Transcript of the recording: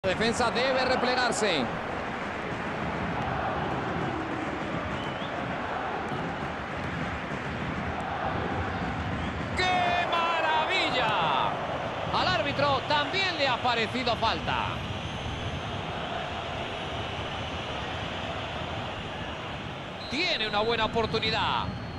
La defensa debe replegarse. ¡Qué maravilla! Al árbitro también le ha parecido falta. Tiene una buena oportunidad.